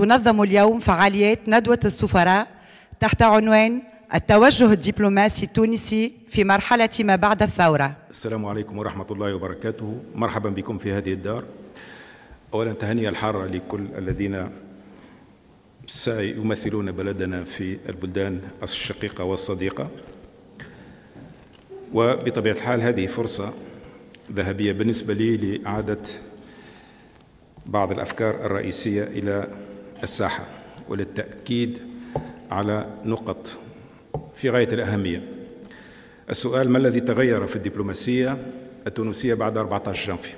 تنظم اليوم فعاليات ندوة السفراء تحت عنوان التوجه الدبلوماسي التونسي في مرحلة ما بعد الثورة. السلام عليكم ورحمة الله وبركاته. مرحبا بكم في هذه الدار. أولا تهنئة الحارة لكل الذين سيمثلون بلدنا في البلدان الشقيقة والصديقة، وبطبيعة الحال هذه فرصة ذهبية بالنسبة لي لإعادة بعض الأفكار الرئيسية إلى الساحة وللتأكيد على نقط في غاية الأهمية. السؤال: ما الذي تغير في الدبلوماسية التونسية بعد 14 جانفي؟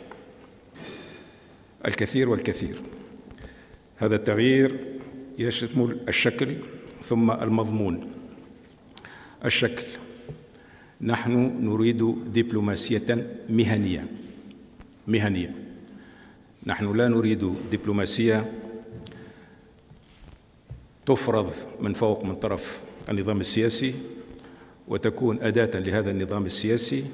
الكثير والكثير. هذا التغيير يشمل الشكل ثم المضمون. الشكل: نحن نريد دبلوماسية مهنية. نحن لا نريد دبلوماسية تفرض من فوق من طرف النظام السياسي وتكون أداة لهذا النظام السياسي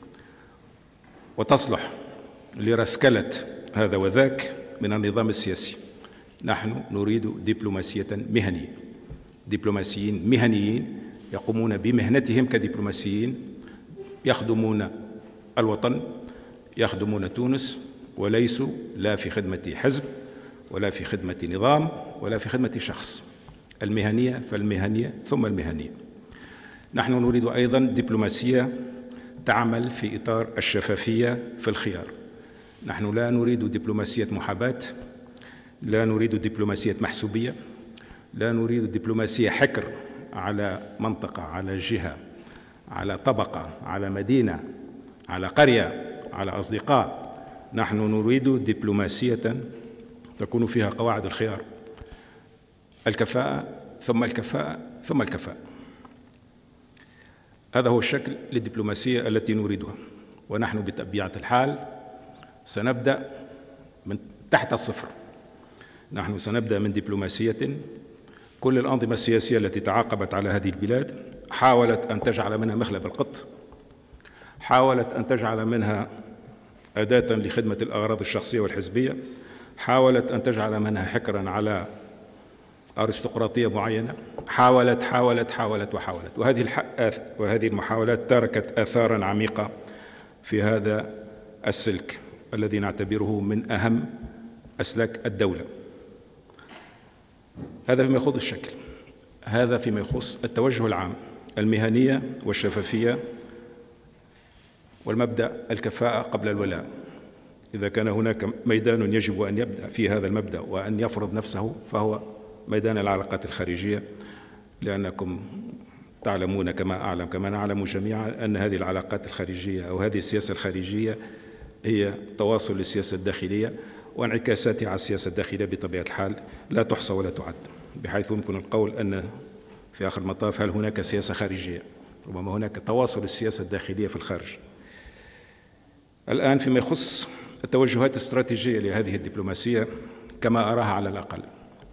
وتصلح لرسكلة هذا وذاك من النظام السياسي. نحن نريد دبلوماسية مهنية، دبلوماسيين مهنيين يقومون بمهنتهم كدبلوماسيين، يخدمون الوطن، يخدمون تونس، وليسوا لا في خدمة حزب ولا في خدمة نظام ولا في خدمة شخص. المهنية فالمهنية ثم المهنية. نحن نريد أيضا دبلوماسية تعمل في إطار الشفافية في الخيار. نحن لا نريد دبلوماسية محاباة، لا نريد دبلوماسية محسوبية، لا نريد دبلوماسية حكر على منطقة، على جهة، على طبقة، على مدينة، على قرية، على أصدقاء. نحن نريد دبلوماسية تكون فيها قواعد الخيار: الكفاءة ثم الكفاءة ثم الكفاءة. هذا هو الشكل للدبلوماسية التي نريدها، ونحن بطبيعة الحال سنبدأ من تحت الصفر. نحن سنبدأ من دبلوماسية كل الأنظمة السياسية التي تعاقبت على هذه البلاد حاولت أن تجعل منها مخلب القط، حاولت أن تجعل منها أداة لخدمة الأغراض الشخصية والحزبية، حاولت أن تجعل منها حكرا على أرستقراطية معينة، حاولت حاولت حاولت وحاولت، وهذه المحاولات تركت آثارا عميقة في هذا السلك الذي نعتبره من أهم أسلاك الدولة. هذا فيما يخص الشكل. هذا فيما يخص التوجه العام: المهنية والشفافية والمبدأ الكفاءة قبل الولاء. إذا كان هناك ميدان يجب أن يبدأ في هذا المبدأ وأن يفرض نفسه فهو ميدان العلاقات الخارجية، لأنكم تعلمون كما أعلم كما نعلم جميعا أن هذه العلاقات الخارجية أو هذه السياسة الخارجية هي تواصل للسياسة الداخلية، وانعكاساتها على السياسة الداخلية بطبيعة الحال لا تحصى ولا تعد، بحيث يمكن القول أن في آخر المطاف هل هناك سياسة خارجية؟ ربما هناك تواصل السياسة الداخلية في الخارج. الآن فيما يخص التوجهات الاستراتيجية لهذه الدبلوماسية كما أراها على الأقل: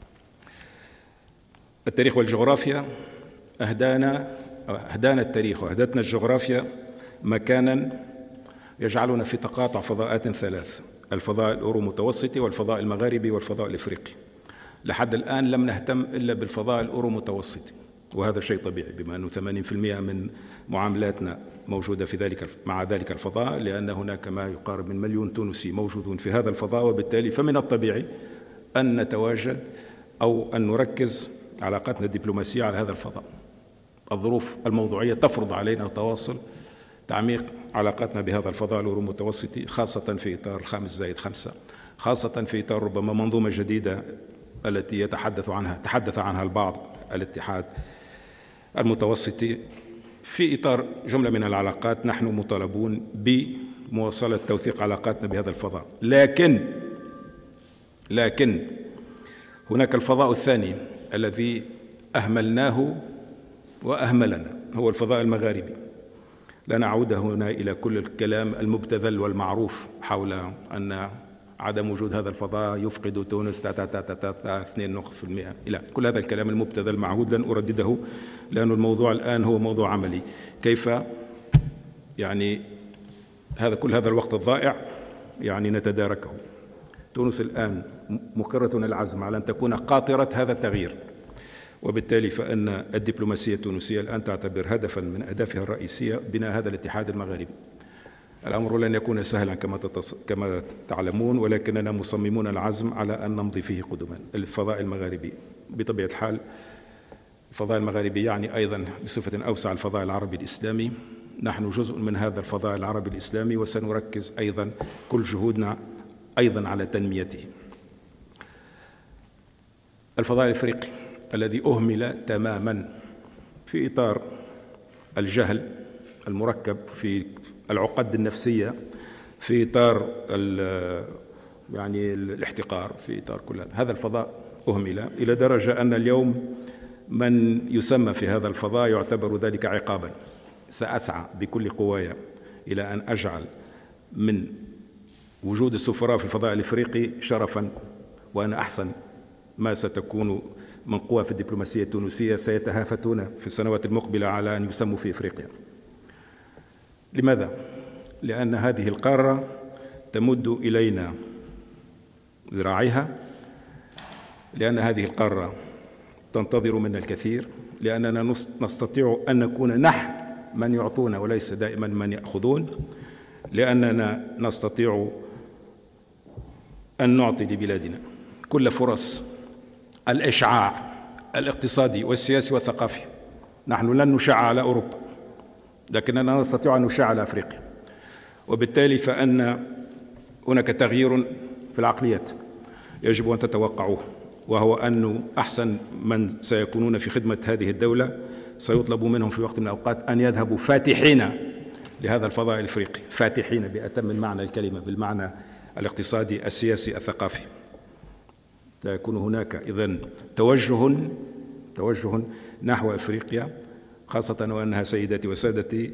التاريخ والجغرافيا أهدانا التاريخ وأهدتنا الجغرافيا مكانا يجعلنا في تقاطع فضاءات ثلاث: الفضاء الأورو متوسطي والفضاء المغاربي والفضاء الإفريقي. لحد الآن لم نهتم إلا بالفضاء الأورو متوسطي، وهذا شيء طبيعي بما أنه 80% من معاملاتنا موجودة مع ذلك الفضاء، لأن هناك ما يقارب من 1,000,000 تونسي موجودون في هذا الفضاء، وبالتالي فمن الطبيعي أن نتواجد أو أن نركز علاقاتنا الدبلوماسية على هذا الفضاء. الظروف الموضوعية تفرض علينا تواصل تعميق علاقاتنا بهذا الفضاء الأورو متوسطي، خاصة في إطار 5+5، خاصة في إطار ربما منظومة جديدة التي تحدث عنها البعض، الاتحاد المتوسطي. في إطار جملة من العلاقات نحن مطالبون بمواصلة توثيق علاقاتنا بهذا الفضاء، لكن هناك الفضاء الثاني الذي أهملناه وأهملنا، هو الفضاء المغاربي. لا نعود هنا إلى كل الكلام المبتذل والمعروف حول أن عدم وجود هذا الفضاء يفقد تونس 2% إلى كل هذا الكلام المبتذل المعهود. لن أردده لأن الموضوع الآن هو موضوع عملي، كيف كل هذا الوقت الضائع نتداركه. تونس الآن مقرة العزم على أن تكون قاطرة هذا التغيير، وبالتالي فإن الدبلوماسية التونسية الآن تعتبر هدفا من أهدافها الرئيسية بناء هذا الاتحاد المغاربي. الأمر لن يكون سهلا كما تعلمون، ولكننا مصممون العزم على أن نمضي فيه قدما. الفضاء المغاربي بطبيعة الحال، الفضاء المغاربي يعني أيضا بصفة أوسع الفضاء العربي الإسلامي. نحن جزء من هذا الفضاء العربي الإسلامي، وسنركز أيضا كل جهودنا أيضا على تنميته. الفضاء الإفريقي الذي أهمل تماما في إطار الجهل المركب، في العقد النفسية، في إطار يعني الاحتقار، في إطار كل هذا الفضاء أهمل إلى درجة أن اليوم من يسمى في هذا الفضاء يعتبر ذلك عقابا. سأسعى بكل قواي إلى أن أجعل من وجود السفراء في الفضاء الإفريقي شرفا، وأن أحسن ما ستكون من قوى في الدبلوماسية التونسية سيتهافتون في السنوات المقبلة على أن يسموا في إفريقيا. لماذا؟ لأن هذه القارة تمد إلينا ذراعيها، لأن هذه القارة تنتظر منا الكثير، لأننا نستطيع أن نكون نحن من يعطون وليس دائما من يأخذون، لأننا نستطيع أن نعطي لبلادنا كل فرص الإشعاع الاقتصادي والسياسي والثقافي. نحن لن نشع على أوروبا، لكننا نستطيع أن نشع على أفريقيا. وبالتالي فإن هناك تغيير في العقليات يجب أن تتوقعوه، وهو أن أحسن من سيكونون في خدمة هذه الدولة سيطلب منهم في وقت من الأوقات أن يذهبوا فاتحين لهذا الفضاء الإفريقي، فاتحين بأتم معنى الكلمة، بالمعنى الاقتصادي السياسي الثقافي. سيكون هناك إذن توجه نحو أفريقيا، خاصة وأنها سيداتي وسادتي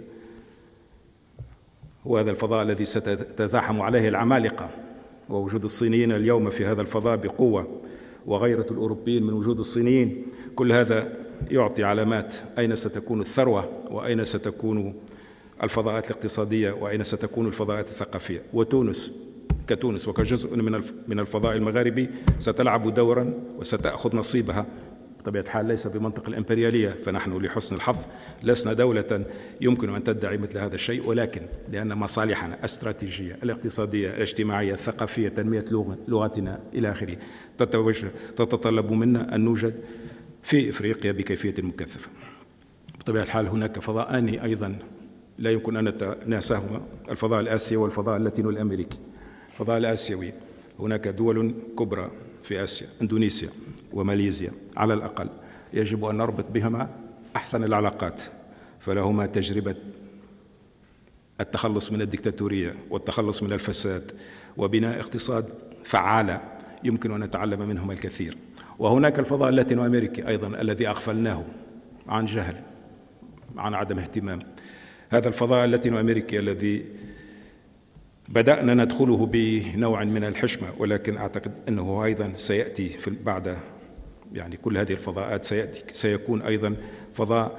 هو هذا الفضاء الذي ستتزاحم عليه العمالقة، ووجود الصينيين اليوم في هذا الفضاء بقوة، وغيرة الأوروبيين من وجود الصينيين، كل هذا يعطي علامات أين ستكون الثروة، وأين ستكون الفضاءات الاقتصادية، وأين ستكون الفضاءات الثقافية. وتونس كتونس وكجزء من الفضاء المغاربي ستلعب دورا وستأخذ نصيبها. بطبيعة الحال ليس بمنطق الإمبريالية، فنحن لحسن الحظ لسنا دولة يمكن أن تدعي مثل هذا الشيء، ولكن لأن مصالحنا الاستراتيجية الاقتصادية الاجتماعية الثقافية، تنمية لغتنا إلى آخره، تتطلب منا أن نوجد في إفريقيا بكيفية مكثفة. بطبيعة الحال هناك فضاءان أيضا لا يمكن أن ننساهما، الفضاء الآسيوي والفضاء اللاتينو الأمريكي. الفضاء الآسيوي هناك دول كبرى في آسيا، إندونيسيا وماليزيا على الأقل، يجب أن نربط بهما أحسن العلاقات، فلهما تجربة التخلص من الدكتاتورية والتخلص من الفساد وبناء اقتصاد فعالة يمكن أن نتعلم منهما الكثير. وهناك الفضاء اللاتينو أمريكي أيضا الذي أغفلناه عن جهل، عن عدم اهتمام. هذا الفضاء اللاتينو أمريكي الذي بدأنا ندخله بنوع من الحشمة، ولكن أعتقد أنه أيضا سيأتي بعد يعني كل هذه الفضاءات سيكون أيضا فضاء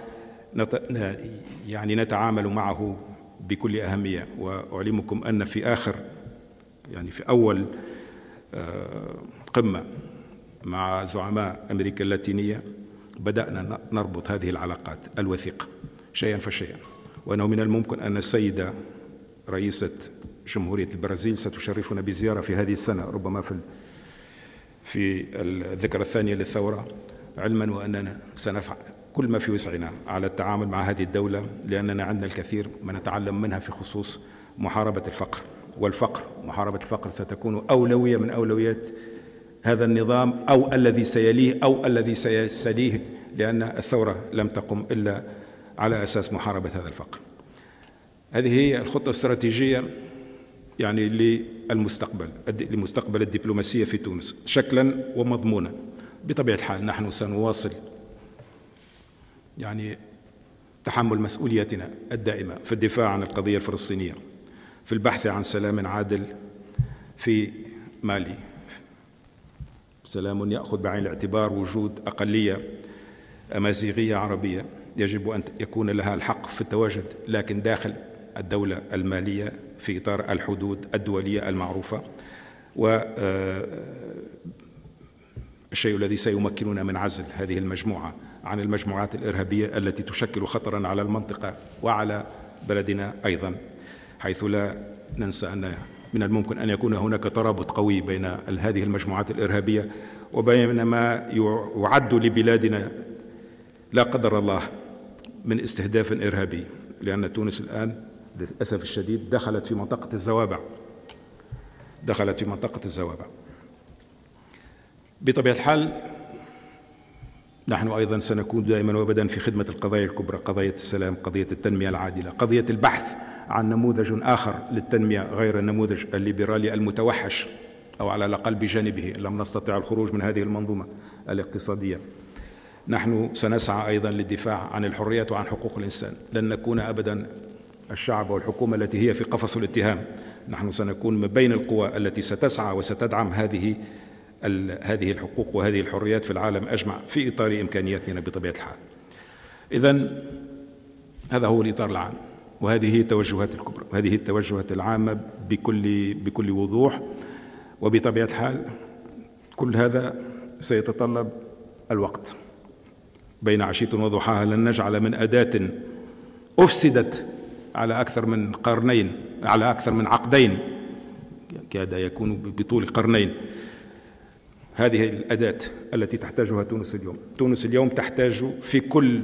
نتعامل معه بكل أهمية. وأعلمكم أن في أول قمة مع زعماء أمريكا اللاتينية بدأنا نربط هذه العلاقات الوثيقة شيئا فشيئا، وأنه من الممكن أن السيدة رئيسة جمهورية البرازيل ستشرفنا بزيارة في هذه السنة، ربما في الذكرى الثانية للثورة، علما وأننا سنفعل كل ما في وسعنا على التعامل مع هذه الدولة، لأننا عندنا الكثير ما نتعلم منها في خصوص محاربة الفقر. محاربة الفقر ستكون أولوية من أولويات هذا النظام، أو الذي سيليه أو الذي سيسليه، لأن الثورة لم تقم إلا على أساس محاربة هذا الفقر. هذه هي الخطة الاستراتيجية لمستقبل الدبلوماسية في تونس شكلا ومضمونا. بطبيعة الحال نحن سنواصل تحمل مسؤوليتنا الدائمة في الدفاع عن القضية الفلسطينية، في البحث عن سلام عادل في مالي، سلام يأخذ بعين الاعتبار وجود أقلية أمازيغية عربية يجب أن يكون لها الحق في التواجد، لكن داخل الدولة المالية في إطار الحدود الدولية المعروفة. الشيء الذي سيمكننا من عزل هذه المجموعة عن المجموعات الإرهابية التي تشكل خطرا على المنطقة وعلى بلدنا أيضا، حيث لا ننسى أن من الممكن أن يكون هناك ترابط قوي بين هذه المجموعات الإرهابية وبين ما يعد لبلادنا لا قدر الله من استهداف إرهابي، لأن تونس الآن للأسف الشديد دخلت في منطقة الزوابع. بطبيعة الحال نحن أيضا سنكون دائما وأبدا في خدمة القضايا الكبرى، قضية السلام، قضية التنمية العادلة، قضية البحث عن نموذج آخر للتنمية غير النموذج الليبرالي المتوحش، أو على الأقل بجانبه إن لم نستطع الخروج من هذه المنظومة الاقتصادية. نحن سنسعى أيضا للدفاع عن الحريات وعن حقوق الإنسان، لن نكون أبدا الشعب والحكومة التي هي في قفص الاتهام، نحن سنكون من بين القوى التي ستسعى وستدعم هذه الحقوق وهذه الحريات في العالم أجمع في إطار إمكانياتنا بطبيعة الحال. إذن هذا هو الإطار العام، وهذه هي التوجهات الكبرى، وهذه التوجهات العامة بكل وضوح. وبطبيعة الحال كل هذا سيتطلب الوقت، بين عشية وضحاها لن نجعل من أداة أفسدت على أكثر من قرنين، على أكثر من عقدين، كاد يكون بطول قرنين، هذه الأداة التي تحتاجها تونس اليوم. تونس اليوم تحتاج في كل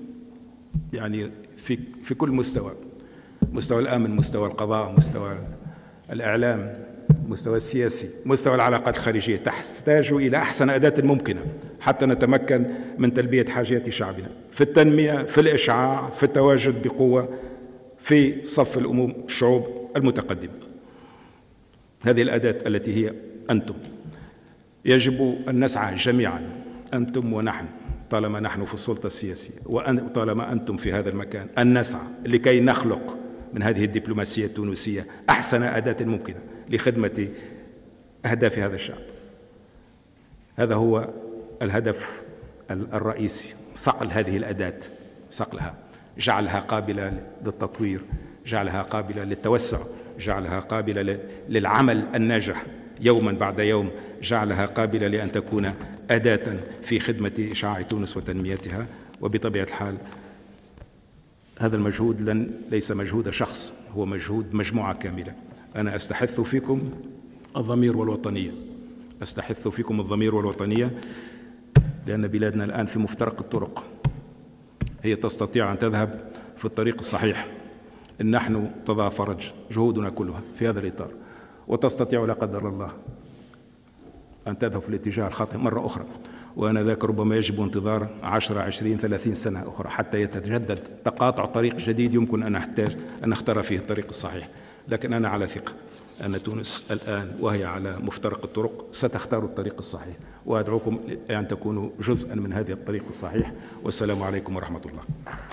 كل مستوى الأمن، مستوى القضاء، مستوى الإعلام، مستوى السياسي، مستوى العلاقات الخارجية، تحتاج إلى أحسن أداة ممكنة حتى نتمكن من تلبية حاجات شعبنا في التنمية، في الإشعاع، في التواجد بقوة في صف الشعوب المتقدمة. هذه الأداة التي هي أنتم. يجب أن نسعى جميعا، أنتم ونحن، طالما نحن في السلطة السياسية وطالما أنتم في هذا المكان، أن نسعى لكي نخلق من هذه الدبلوماسية التونسية أحسن أداة ممكنة لخدمة أهداف هذا الشعب. هذا هو الهدف الرئيسي، صقل هذه الأداة، صقلها، جعلها قابلة للتطوير، جعلها قابلة للتوسع، جعلها قابلة للعمل الناجح يوما بعد يوم، جعلها قابلة لأن تكون أداة في خدمة إشعاع تونس وتنميتها. وبطبيعة الحال هذا المجهود ليس مجهود شخص، هو مجهود مجموعة كاملة. أنا أستحث فيكم الضمير والوطنية، أستحث فيكم الضمير والوطنية، لأن بلادنا الآن في مفترق الطرق، هي تستطيع أن تذهب في الطريق الصحيح إن نحن تضافرج جهودنا كلها في هذا الإطار، وتستطيع لا قدر الله أن تذهب في الاتجاه الخاطئ مرة أخرى، وآنذاك ربما يجب انتظار 10 20 30 سنة أخرى حتى يتجدد تقاطع طريق جديد يمكن أن نحتاج أن نختار فيه الطريق الصحيح. لكن أنا على ثقة أن تونس الآن وهي على مفترق الطرق ستختار الطريق الصحيح، وأدعوكم أن تكونوا جزءا من هذا الطريق الصحيح. والسلام عليكم ورحمة الله.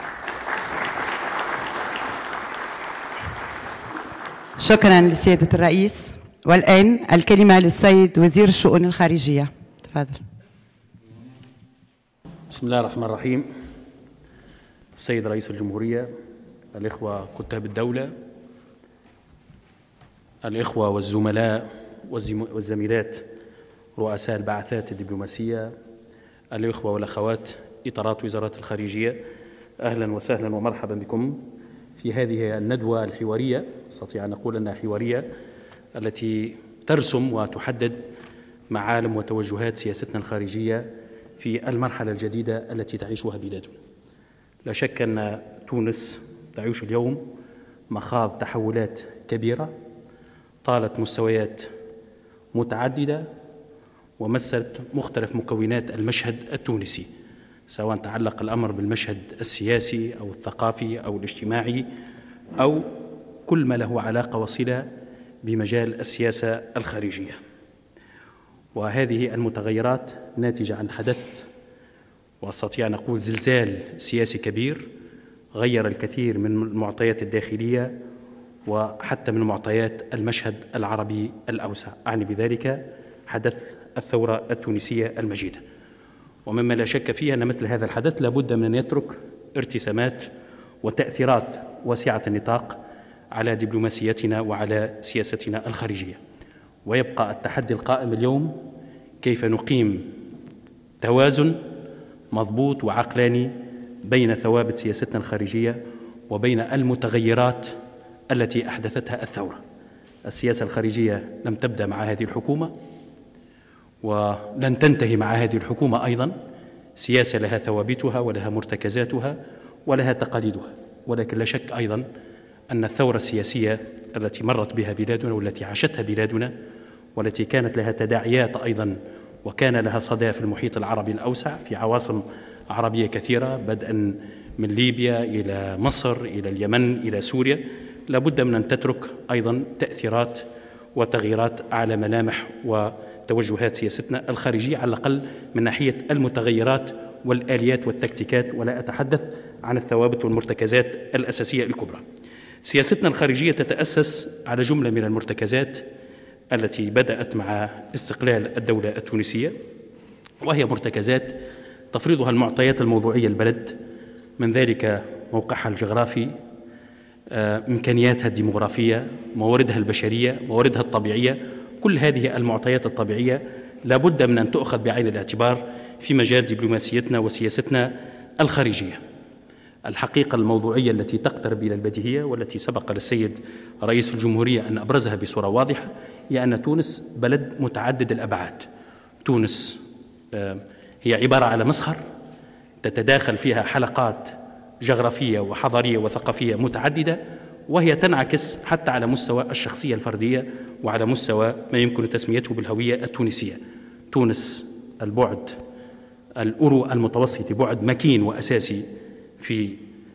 شكرا لسيادة الرئيس. والآن الكلمة للسيد وزير الشؤون الخارجية، تفضل. بسم الله الرحمن الرحيم. السيد رئيس الجمهورية، الإخوة كتاب الدولة، الإخوة والزملاء والزميلات رؤساء البعثات الدبلوماسية، الإخوة والأخوات إطارات وزارات الخارجية، أهلا وسهلا ومرحبا بكم في هذه الندوة الحوارية، استطيع أن أقول أنها حوارية، التي ترسم وتحدد معالم وتوجهات سياستنا الخارجية في المرحلة الجديدة التي تعيشها بلادنا. لا شك أن تونس تعيش اليوم مخاض تحولات كبيرة طالت مستويات متعددة ومست مختلف مكونات المشهد التونسي، سواء تعلق الأمر بالمشهد السياسي أو الثقافي أو الاجتماعي أو كل ما له علاقة وصلة بمجال السياسة الخارجية. وهذه المتغيرات ناتجة عن حدث، وأستطيع أن أقول زلزال سياسي كبير غير الكثير من المعطيات الداخلية وحتى من معطيات المشهد العربي الأوسع، أعني بذلك حدث الثورة التونسية المجيدة. ومما لا شك فيه أن مثل هذا الحدث لابد من أن يترك ارتسامات وتأثيرات واسعة النطاق على دبلوماسيتنا وعلى سياستنا الخارجية. ويبقى التحدي القائم اليوم كيف نقيم توازن مضبوط وعقلاني بين ثوابت سياستنا الخارجية وبين المتغيرات التي أحدثتها الثورة. السياسة الخارجية لم تبدأ مع هذه الحكومة ولن تنتهي مع هذه الحكومة أيضا. سياسة لها ثوابتها ولها مرتكزاتها ولها تقاليدها، ولكن لا شك أيضا أن الثورة السياسية التي مرت بها بلادنا والتي عاشتها بلادنا والتي كانت لها تداعيات أيضا وكان لها صدى في المحيط العربي الأوسع في عواصم عربية كثيرة، بدءا من ليبيا إلى مصر إلى اليمن إلى سوريا، لابد من أن تترك أيضا تأثيرات وتغييرات على ملامح وتوجهات سياستنا الخارجية، على الأقل من ناحية المتغيرات والآليات والتكتيكات، ولا أتحدث عن الثوابت والمرتكزات الأساسية الكبرى. سياستنا الخارجية تتأسس على جملة من المرتكزات التي بدأت مع استقلال الدولة التونسية، وهي مرتكزات تفرضها المعطيات الموضوعية البلد، من ذلك موقعها الجغرافي، إمكانياتها الديمغرافية، مواردها البشرية، مواردها الطبيعية. كل هذه المعطيات الطبيعية لابد من أن تؤخذ بعين الاعتبار في مجال دبلوماسيتنا وسياستنا الخارجية. الحقيقة الموضوعية التي تقترب إلى البديهية والتي سبق للسيد رئيس الجمهورية أن أبرزها بصورة واضحة هي أن تونس بلد متعدد الأبعاد. تونس هي عبارة على مصهر تتداخل فيها حلقات جغرافية وحضارية وثقافية متعددة، وهي تنعكس حتى على مستوى الشخصية الفردية وعلى مستوى ما يمكن تسميته بالهوية التونسية. تونس البعد الأورو المتوسطي بعد مكين وأساسي في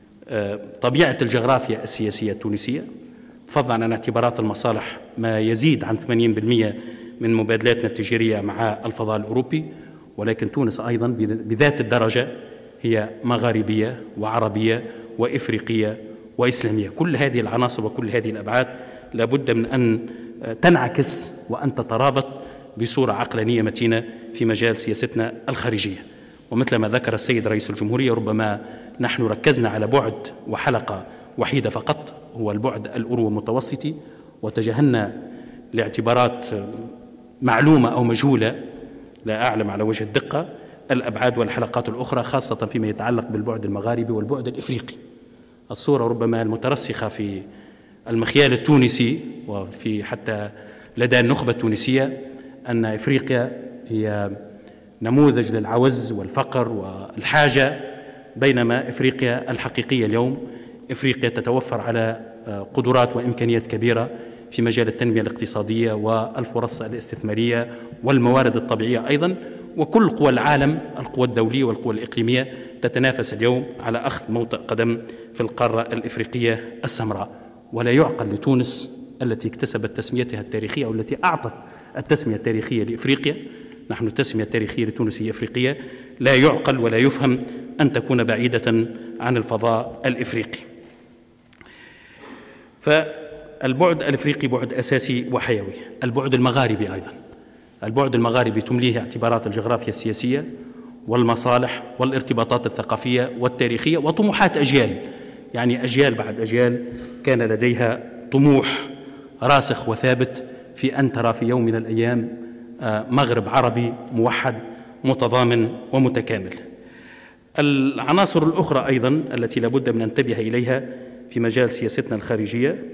طبيعة الجغرافيا السياسية التونسية، فضلا عن اعتبارات المصالح ما يزيد عن 80% من مبادلاتنا التجارية مع الفضاء الأوروبي. ولكن تونس أيضا بذات الدرجة هي مغاربية وعربية وإفريقية وإسلامية. كل هذه العناصر وكل هذه الأبعاد لابد من أن تنعكس وأن تترابط بصورة عقلانية متينة في مجال سياستنا الخارجية. ومثل ما ذكر السيد رئيس الجمهورية، ربما نحن ركزنا على بعد وحلقة وحيدة فقط، هو البعد الأورو المتوسطي، وتجاهلنا لاعتبارات معلومة أو مجهولة لا أعلم على وجه الدقة الأبعاد والحلقات الأخرى، خاصة فيما يتعلق بالبعد المغاربي والبعد الإفريقي. الصورة ربما المترسخة في المخيال التونسي وفي حتى لدى النخبة التونسية أن إفريقيا هي نموذج للعوز والفقر والحاجة، بينما إفريقيا الحقيقية اليوم إفريقيا تتوفر على قدرات وإمكانيات كبيرة في مجال التنمية الاقتصادية والفرص الاستثمارية والموارد الطبيعية أيضا. وكل قوى العالم، القوى الدولية والقوى الإقليمية، تتنافس اليوم على أخذ موطئ قدم في القارة الإفريقية السمراء. ولا يعقل لتونس التي اكتسبت تسميتها التاريخية أو التي أعطت التسمية التاريخية لإفريقيا، نحن التسمية التاريخية لتونس هي إفريقية، لا يعقل ولا يفهم أن تكون بعيدة عن الفضاء الإفريقي. فالبعد الإفريقي بعد أساسي وحيوي. البعد المغاربي أيضا، البعد المغاربي تمليه اعتبارات الجغرافيا السياسية والمصالح والارتباطات الثقافية والتاريخية وطموحات أجيال، يعني أجيال بعد أجيال كان لديها طموح راسخ وثابت في أن ترى في يوم من الأيام مغرب عربي موحد متضامن ومتكامل. العناصر الأخرى أيضا التي لابد من أن ننتبه إليها في مجال سياستنا الخارجية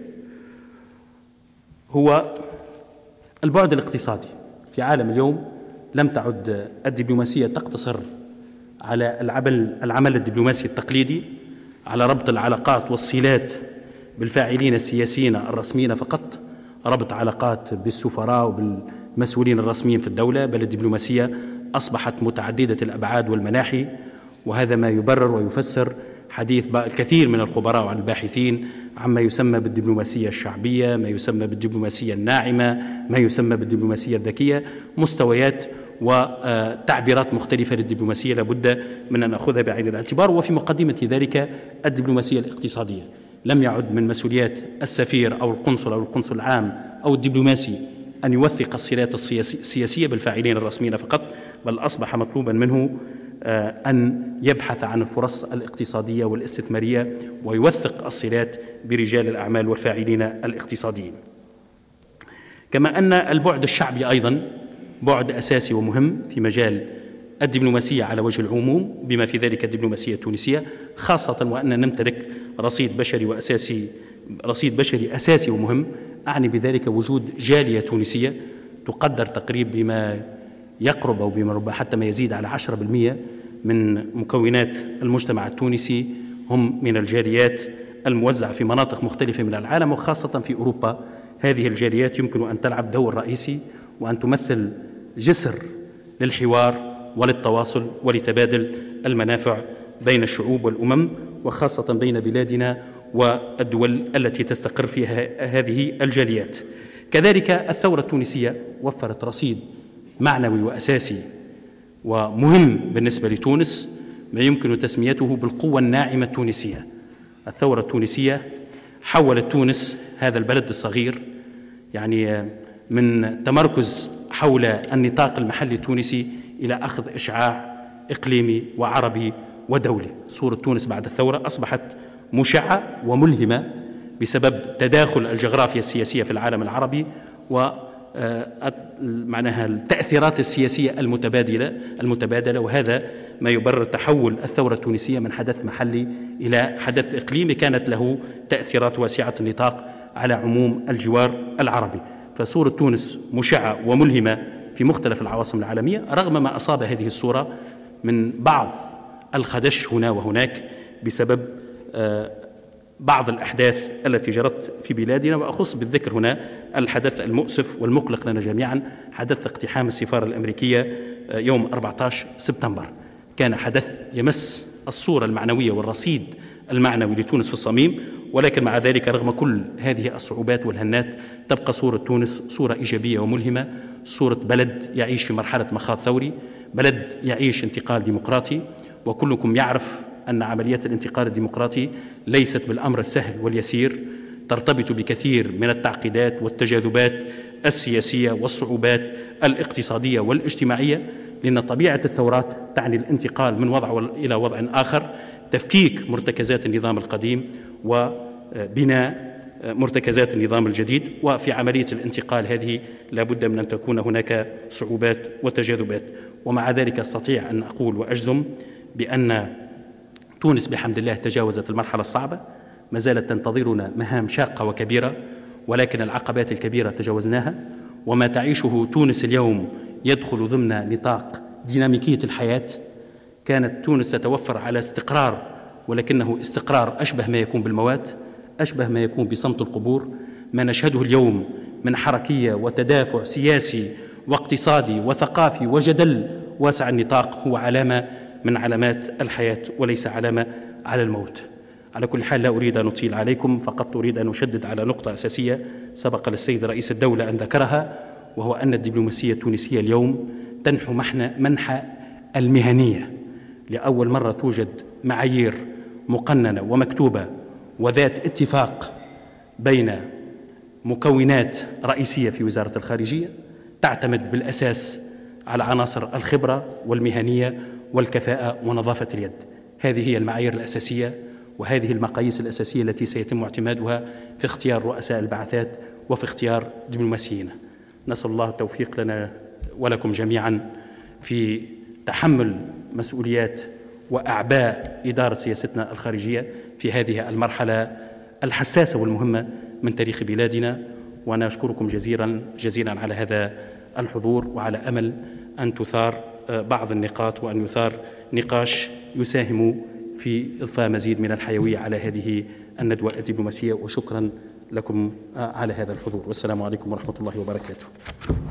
هو البعد الاقتصادي. في عالم اليوم لم تعد الدبلوماسية تقتصر على العمل الدبلوماسي التقليدي، على ربط العلاقات والصلات بالفاعلين السياسيين الرسميين فقط، ربط علاقات بالسفراء وبالمسؤولين الرسميين في الدولة، بل الدبلوماسية أصبحت متعددة الأبعاد والمناحي. وهذا ما يبرر ويفسر حديث الكثير من الخبراء والباحثين عما يسمى بالدبلوماسية الشعبية، ما يسمى بالدبلوماسية الناعمة، ما يسمى بالدبلوماسية الذكية. مستويات وتعبيرات مختلفة للدبلوماسية لابد من أن نأخذها بعين الاعتبار. وفي مقدمة ذلك الدبلوماسية الاقتصادية. لم يعد من مسؤوليات السفير أو القنصل أو القنصل العام أو الدبلوماسي أن يوثق الصلات السياسية بالفاعلين الرسميين فقط، بل أصبح مطلوبا منه أن يبحث عن الفرص الاقتصادية والاستثمارية ويوثق الصلات برجال الأعمال والفاعلين الاقتصاديين. كما أن البعد الشعبي أيضا بعد أساسي ومهم في مجال الدبلوماسية على وجه العموم، بما في ذلك الدبلوماسية التونسية، خاصة وأن نمتلك رصيد بشري أساسي ومهم. أعني بذلك وجود جالية تونسية تقدر تقريبا بما يقرب أو بما ربما حتى ما يزيد على 10% من مكونات المجتمع التونسي هم من الجاليات الموزعة في مناطق مختلفة من العالم، وخاصة في أوروبا. هذه الجاليات يمكن أن تلعب دور رئيسي وأن تمثل جسر للحوار وللتواصل ولتبادل المنافع بين الشعوب والأمم، وخاصة بين بلادنا والدول التي تستقر فيها هذه الجاليات. كذلك الثورة التونسية وفرت رصيد معنوي وأساسي ومهم بالنسبة لتونس، ما يمكن تسميته بالقوة الناعمة التونسية. الثورة التونسية حولت تونس، هذا البلد الصغير، يعني من تمركز حول النطاق المحلي التونسي إلى أخذ إشعاع إقليمي وعربي ودولي. صورة تونس بعد الثورة أصبحت مشعة وملهمة بسبب تداخل الجغرافيا السياسية في العالم العربي معناها التأثيرات السياسية المتبادلة، وهذا ما يبرر تحول الثورة التونسية من حدث محلي إلى حدث إقليمي كانت له تأثيرات واسعة النطاق على عموم الجوار العربي. فصورة تونس مشعة وملهمة في مختلف العواصم العالمية، رغم ما أصاب هذه الصورة من بعض الخدش هنا وهناك بسبب بعض الأحداث التي جرت في بلادنا. وأخص بالذكر هنا الحدث المؤسف والمقلق لنا جميعا، حدث اقتحام السفارة الأمريكية يوم 14 سبتمبر. كان حدث يمس الصورة المعنوية والرصيد المعنوي لتونس في الصميم، ولكن مع ذلك رغم كل هذه الصعوبات والهنات تبقى صورة تونس صورة إيجابية وملهمة، صورة بلد يعيش في مرحلة مخاض ثوري، بلد يعيش انتقال ديمقراطي. وكلكم يعرف أن عملية الانتقال الديمقراطي ليست بالأمر السهل واليسير، ترتبط بكثير من التعقيدات والتجاذبات السياسية والصعوبات الاقتصادية والاجتماعية، لأن طبيعة الثورات تعني الانتقال من وضع إلى وضع آخر، تفكيك مرتكزات النظام القديم وبناء مرتكزات النظام الجديد. وفي عملية الانتقال هذه لابد من أن تكون هناك صعوبات وتجاذبات. ومع ذلك أستطيع أن أقول وأجزم بأن تونس بحمد الله تجاوزت المرحلة الصعبة، ما زالت تنتظرنا مهام شاقة وكبيرة، ولكن العقبات الكبيرة تجاوزناها. وما تعيشه تونس اليوم يدخل ضمن نطاق ديناميكية الحياة. كانت تونس تتوفر على استقرار، ولكنه استقرار أشبه ما يكون بالموات، أشبه ما يكون بصمت القبور. ما نشهده اليوم من حركية وتدافع سياسي واقتصادي وثقافي وجدل واسع النطاق هو علامة من علامات الحياة وليس علامة على الموت. على كل حال لا أريد أن أطيل عليكم، فقط أريد أن أشدد على نقطة أساسية سبق للسيد رئيس الدولة أن ذكرها، وهو أن الدبلوماسية التونسية اليوم تنحو منحى المهنية. لأول مرة توجد معايير مقننة ومكتوبة وذات اتفاق بين مكونات رئيسية في وزارة الخارجية تعتمد بالأساس على عناصر الخبرة والمهنية والكفاءة ونظافة اليد. هذه هي المعايير الأساسية وهذه المقاييس الأساسية التي سيتم اعتمادها في اختيار رؤساء البعثات وفي اختيار دبلوماسيين. نسأل الله التوفيق لنا ولكم جميعا في تحمل مسؤوليات وأعباء إدارة سياستنا الخارجية في هذه المرحلة الحساسة والمهمة من تاريخ بلادنا. وأنا أشكركم جزيلا على هذا الحضور، وعلى أمل أن تثار بعض النقاط وأن يثار نقاش يساهم في إضفاء مزيد من الحيوية على هذه الندوة الدبلوماسية. وشكرا لكم على هذا الحضور، والسلام عليكم ورحمة الله وبركاته.